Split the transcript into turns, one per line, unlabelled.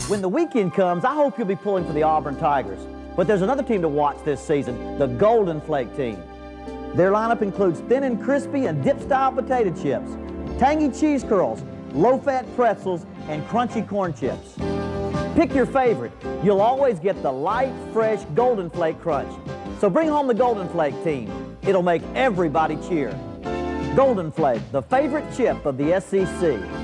When the weekend comes, I hope you'll be pulling for the Auburn Tigers. But there's another team to watch this season, the Golden Flake team. Their lineup includes thin and crispy and dip-style potato chips, tangy cheese curls, low-fat pretzels, and crunchy corn chips. Pick your favorite. You'll always get the light, fresh Golden Flake crunch. So bring home the Golden Flake team. It'll make everybody cheer. Golden Flake, the favorite chip of the SEC.